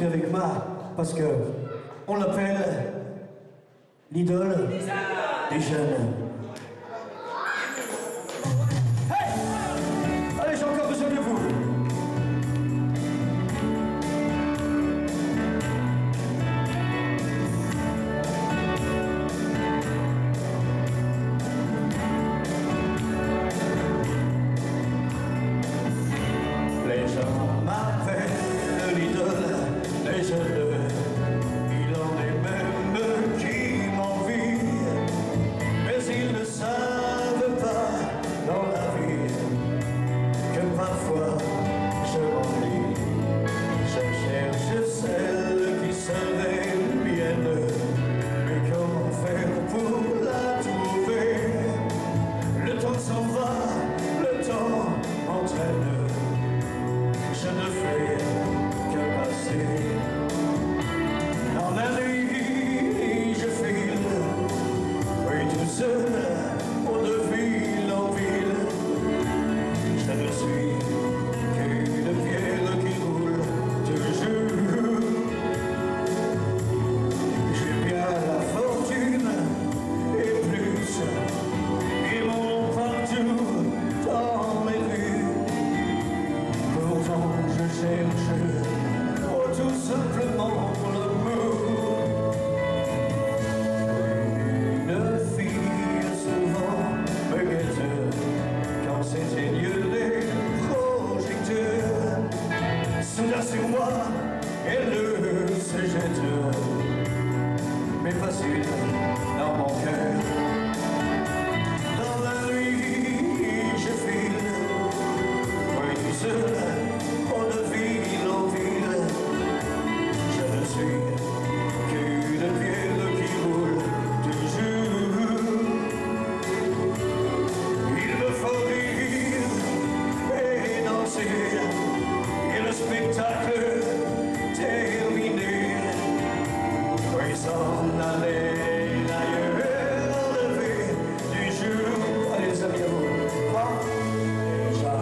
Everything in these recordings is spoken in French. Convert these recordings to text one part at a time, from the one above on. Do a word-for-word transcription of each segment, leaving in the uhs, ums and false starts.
avec moi parce que on l'appelle l'idole des jeunes. Hey! Allez, j'ai encore besoin de vous. Les gens m'appellent l'idole des jeunes. Il en est même qui m'envient, mais ils ne savent pas dans la vie que parfois je m'ennuie. Je cherche celle qui serait mienne, mais comment faire pour la trouver? Le temps s'en va, le temps m'entraîne. Je ne fais que passer. Dans la nuit, je file, oui, tout seul, oh, de ville en ville. Je ne suis qu'une pierre qui roule toujours. J'ai bien la fortune et plus, et mon nom partout dans les rues. Pourtant je cherche, oh, tout simplement l'amour. Une fille souvent me guette quand s'éteignent les projecteurs. Soudain sur moi, elle se jette, mais facile dans mon cœur. Dans la nuit, je file, oui, tout seul, oh, de ville en ville. Je ne suis qu'une pierre qui roule toujours. Il me faut rire et danser, et le spectacle terminé. Oui, s'en aller ailleurs, lever du jour. Allez, les amis, à vous. Quoi? Déjà.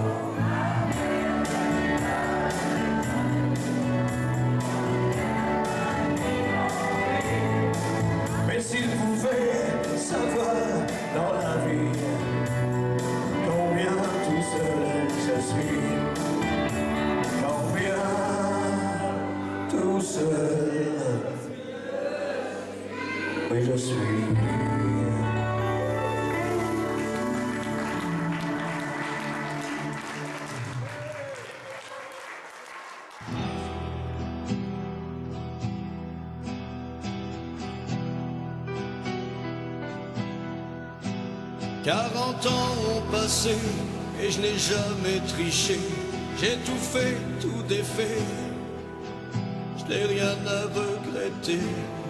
Mais s'il pouvait savoir dans la vie combien tout seul je suis, combien tout seul, oui, je suis. Quarante ans ont passé et je n'ai jamais triché. J'ai tout fait, tout défait, je n'ai rien à regretter.